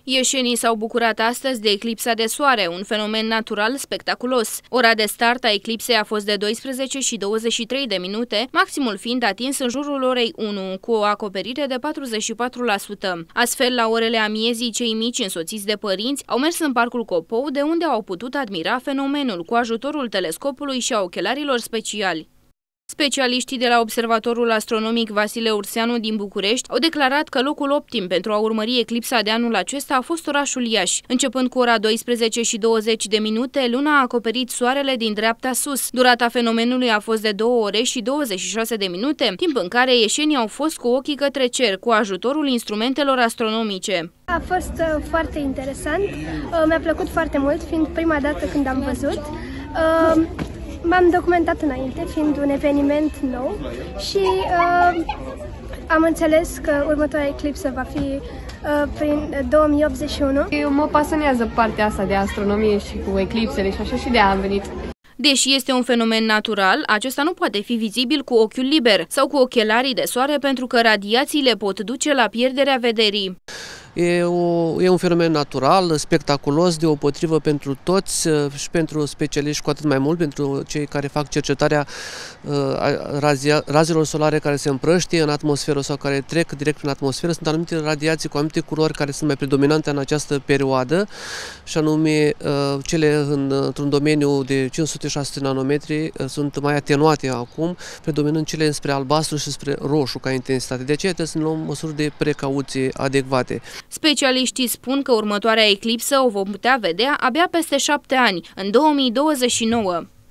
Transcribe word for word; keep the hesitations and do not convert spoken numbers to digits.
Ieșenii s-au bucurat astăzi de eclipsa de soare, un fenomen natural spectaculos. Ora de start a eclipsei a fost de douăsprezece și douăzeci și trei de minute, maximul fiind atins în jurul orei unu, cu o acoperire de patruzeci și patru la sută. Astfel, la orele amiezii, cei mici însoțiți de părinți au mers în Parcul Copou, de unde au putut admira fenomenul cu ajutorul telescopului și a ochelarilor speciali. Specialiștii de la Observatorul Astronomic Vasile Urseanu din București au declarat că locul optim pentru a urmări eclipsa de anul acesta a fost orașul Iași. Începând cu ora douăsprezece și douăzeci de minute, luna a acoperit soarele din dreapta sus. Durata fenomenului a fost de două ore și douăzeci și șase de minute, timp în care ieșenii au fost cu ochii către cer, cu ajutorul instrumentelor astronomice. A fost uh, foarte interesant, uh, mi-a plăcut foarte mult, fiind prima dată când am văzut. Uh, M-am documentat înainte, fiind un eveniment nou și uh, am înțeles că următoarea eclipsă va fi uh, prin două mii optzeci și unu. Eu mă pasionează partea asta de astronomie și cu eclipsele și așa, și de-aia am venit. Deși este un fenomen natural, acesta nu poate fi vizibil cu ochiul liber sau cu ochelarii de soare pentru că radiațiile pot duce la pierderea vederii. E, o, e un fenomen natural, spectaculos, deopotrivă pentru toți și pentru specialiști cu atât mai mult, pentru cei care fac cercetarea razia, razelor solare care se împrăștie în atmosferă sau care trec direct prin atmosferă. Sunt anumite radiații cu anumite culori care sunt mai predominante în această perioadă, și anume cele într-un domeniu de cinci sute șase sute nanometri sunt mai atenuate acum, predominând cele spre albastru și spre roșu ca intensitate. De aceea trebuie să luăm măsuri de precauție adecvate. Specialiștii spun că următoarea eclipsă o vom putea vedea abia peste șapte ani, în două mii douăzeci și nouă.